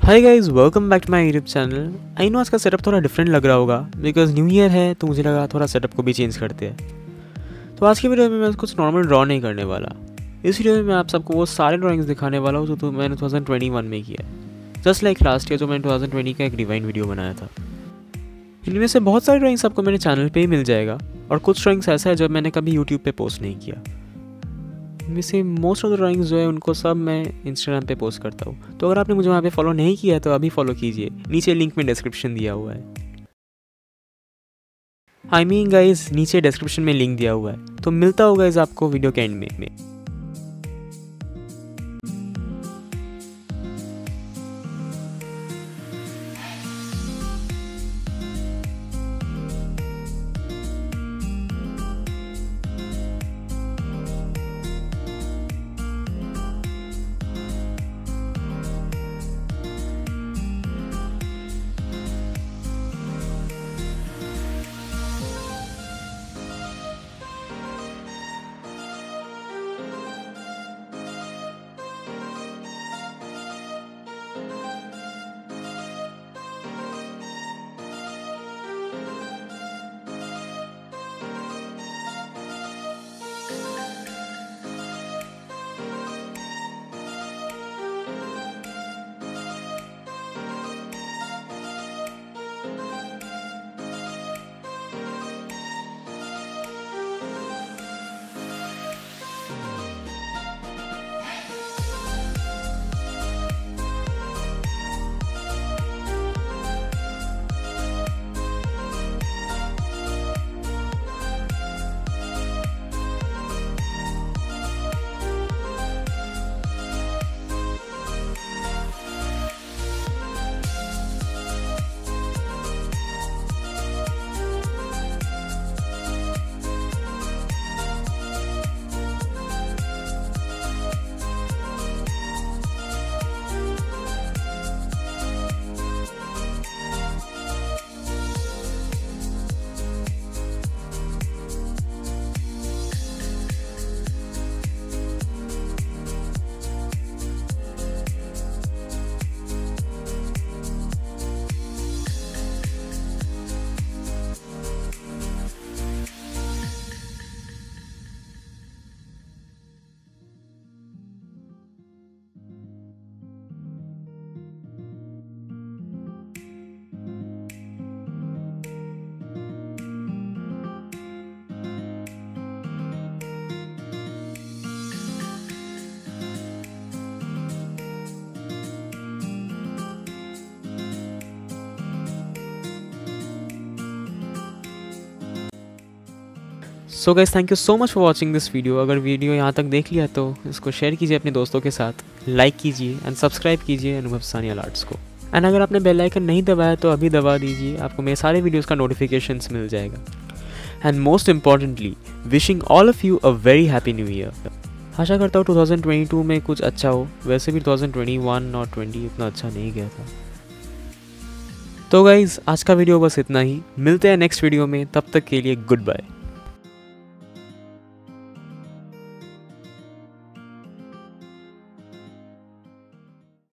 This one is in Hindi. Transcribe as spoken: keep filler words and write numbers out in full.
Hi guys, welcome back to my YouTube channel. I know आज का सेटअप थोड़ा डिफरेंट लग रहा होगा बिकॉज न्यू ईयर है, तो मुझे लगा थोड़ा सेटअप को भी चेंज करते हैं। तो आज की वीडियो में मैं कुछ नॉर्मल ड्रॉ नहीं करने वाला। इस वीडियो में मैं आप सबको वो सारे ड्राइंग्स दिखाने वाला हूँ जो तो मैंने टू थाउजेंड ट्वेंटी वन में किया है, जस्ट लाइक लास्ट ईयर जो मैंने टू थाउजेंड ट्वेंटी का एक रिवाइंड वीडियो बनाया था। इनमें से बहुत सारे ड्राइंग्स आपको मेरे चैनल पे ही मिल जाएगा और कुछ ड्राइंग्स ऐसा है जो मैंने कभी यूट्यूब पे पोस्ट नहीं किया। इनमें से मोस्ट ऑफ द ड्राइंग्स जो है उनको सब मैं इंस्टाग्राम पे पोस्ट करता हूँ। तो अगर आपने मुझे वहाँ पे फॉलो नहीं किया है तो अभी फॉलो कीजिए, नीचे लिंक में डिस्क्रिप्शन दिया हुआ है। आई मीन गाइज, नीचे डिस्क्रिप्शन में लिंक दिया हुआ है। तो मिलता होगा गाइज आपको वीडियो के एंड में, में। So guys, thank you so much for watching this video. अगर वीडियो यहाँ तक देख लिया तो इसको शेयर कीजिए अपने दोस्तों के साथ, लाइक कीजिए एंड सब्सक्राइब कीजिए अनुभव सानिया आर्ट्स को। एंड अगर आपने बेल आइकन नहीं दबाया तो अभी दबा दीजिए, आपको मेरे सारे वीडियोज़ का नोटिफिकेशंस मिल जाएगा। And most importantly, wishing all of you a very happy new year. आशा करता हूँ टू थाउजेंड ट्वेंटी टू में कुछ अच्छा हो। वैसे भी टू थाउजेंड ट्वेंटी वन और ट्वेंटी उतना अच्छा नहीं गया था। तो गाइज़, आज का वीडियो बस इतना ही। मिलते हैं नेक्स्ट वीडियो में, तब तक के लिए गुड बाय।